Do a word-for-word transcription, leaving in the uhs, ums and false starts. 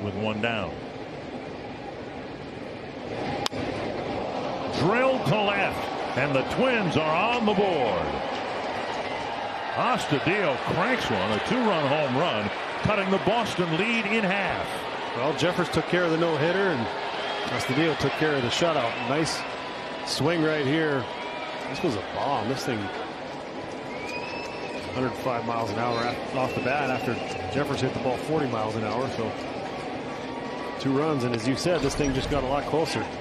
with one down. Drilled to left, and the Twins are on the board. Astudillo cranks one, a two-run home run, cutting the Boston lead in half. Well, Jeffers took care of the no-hitter, and Astudillo took care of the shutout. Nice swing right here. This was a bomb. This thing one hundred five miles an hour off the bat after Jeffers hit the ball forty miles an hour. So two runs, and as you said, this thing just got a lot closer.